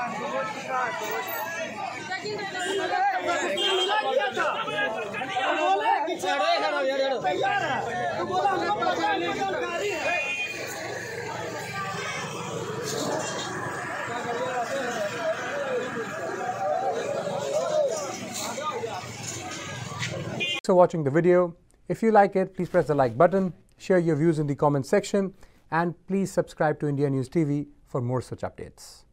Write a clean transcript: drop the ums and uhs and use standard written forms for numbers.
Thanks for watching the video. If you like it, please press the like button, share your views in the comment section, and please subscribe to India News TV for more such updates.